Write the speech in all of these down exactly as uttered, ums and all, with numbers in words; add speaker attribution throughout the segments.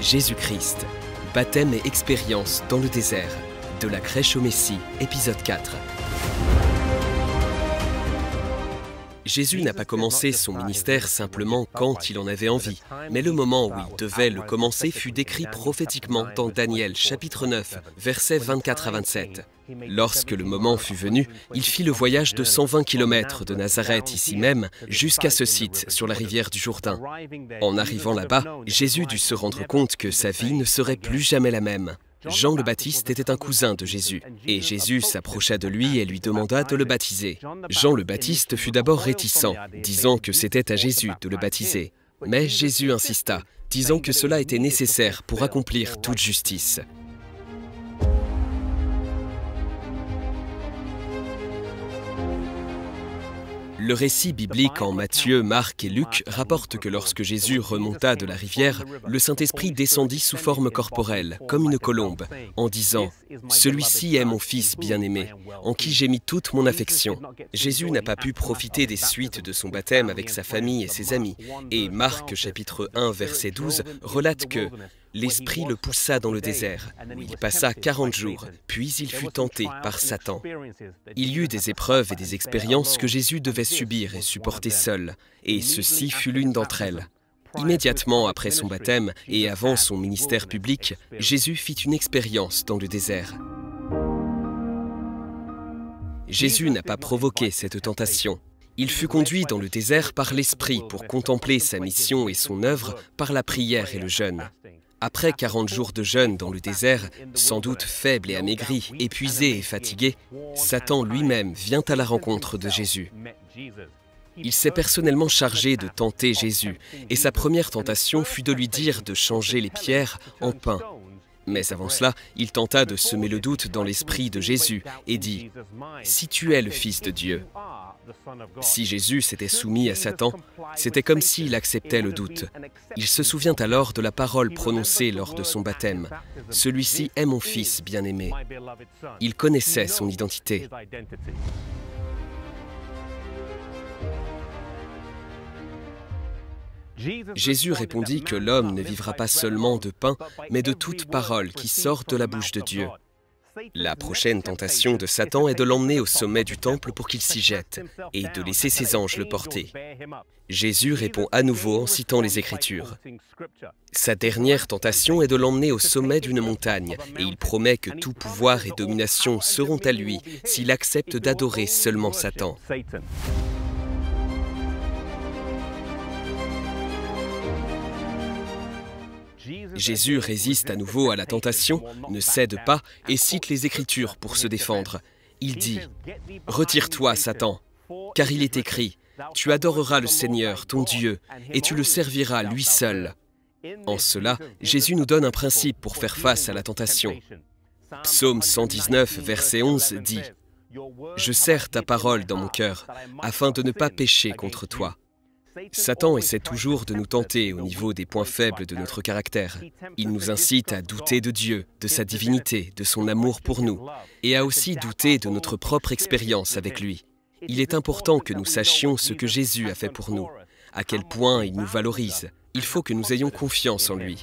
Speaker 1: Jésus-Christ, baptême et expérience dans le désert, de la crèche au Messie, épisode quatre. Jésus n'a pas commencé son ministère simplement quand il en avait envie, mais le moment où il devait le commencer fut décrit prophétiquement dans Daniel chapitre neuf, versets vingt-quatre à vingt-sept. Lorsque le moment fut venu, il fit le voyage de cent vingt kilomètres de Nazareth ici même jusqu'à ce site sur la rivière du Jourdain. En arrivant là-bas, Jésus dut se rendre compte que sa vie ne serait plus jamais la même. Jean le Baptiste était un cousin de Jésus, et Jésus s'approcha de lui et lui demanda de le baptiser. Jean le Baptiste fut d'abord réticent, disant que c'était à Jésus de le baptiser. Mais Jésus insista, disant que cela était nécessaire pour accomplir toute justice. Le récit biblique en Matthieu, Marc et Luc rapporte que lorsque Jésus remonta de la rivière, le Saint-Esprit descendit sous forme corporelle, comme une colombe, en disant « Celui-ci est mon Fils bien-aimé, en qui j'ai mis toute mon affection ». Jésus n'a pas pu profiter des suites de son baptême avec sa famille et ses amis, et Marc chapitre un verset douze relate que l'Esprit le poussa dans le désert, où il passa quarante jours, puis il fut tenté par Satan. Il y eut des épreuves et des expériences que Jésus devait subir et supporter seul, et ceci fut l'une d'entre elles. Immédiatement après son baptême et avant son ministère public, Jésus fit une expérience dans le désert. Jésus n'a pas provoqué cette tentation. Il fut conduit dans le désert par l'Esprit pour contempler sa mission et son œuvre par la prière et le jeûne. Après quarante jours de jeûne dans le désert, sans doute faible et amaigri, épuisé et fatigué, Satan lui-même vient à la rencontre de Jésus. Il s'est personnellement chargé de tenter Jésus, et sa première tentation fut de lui dire de changer les pierres en pain. Mais avant cela, il tenta de semer le doute dans l'esprit de Jésus et dit « Si tu es le Fils de Dieu ». Si Jésus s'était soumis à Satan, c'était comme s'il acceptait le doute. Il se souvient alors de la parole prononcée lors de son baptême. « Celui-ci est mon Fils bien-aimé ». Il connaissait son identité. Jésus répondit que l'homme ne vivra pas seulement de pain, mais de toute parole qui sort de la bouche de Dieu. La prochaine tentation de Satan est de l'emmener au sommet du temple pour qu'il s'y jette, et de laisser ses anges le porter. Jésus répond à nouveau en citant les Écritures. Sa dernière tentation est de l'emmener au sommet d'une montagne, et il promet que tout pouvoir et domination seront à lui s'il accepte d'adorer seulement Satan. Jésus résiste à nouveau à la tentation, ne cède pas et cite les Écritures pour se défendre. Il dit « Retire-toi, Satan, car il est écrit, tu adoreras le Seigneur, ton Dieu, et tu le serviras lui seul. » En cela, Jésus nous donne un principe pour faire face à la tentation. Psaume cent dix-neuf, verset onze dit « Je serre ta parole dans mon cœur, afin de ne pas pécher contre toi. » Satan essaie toujours de nous tenter au niveau des points faibles de notre caractère. Il nous incite à douter de Dieu, de sa divinité, de son amour pour nous, et à aussi douter de notre propre expérience avec lui. Il est important que nous sachions ce que Jésus a fait pour nous, à quel point il nous valorise. Il faut que nous ayons confiance en lui.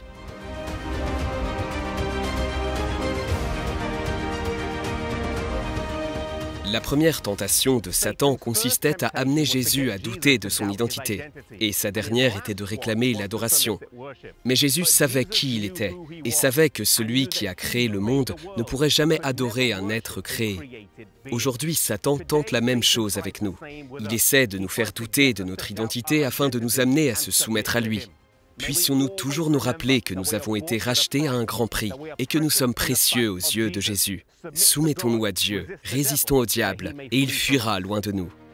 Speaker 1: La première tentation de Satan consistait à amener Jésus à douter de son identité, et sa dernière était de réclamer l'adoration. Mais Jésus savait qui il était, et savait que celui qui a créé le monde ne pourrait jamais adorer un être créé. Aujourd'hui, Satan tente la même chose avec nous. Il essaie de nous faire douter de notre identité afin de nous amener à se soumettre à lui. Puissions-nous toujours nous rappeler que nous avons été rachetés à un grand prix et que nous sommes précieux aux yeux de Jésus. Soumettons-nous à Dieu, résistons au diable et il fuira loin de nous.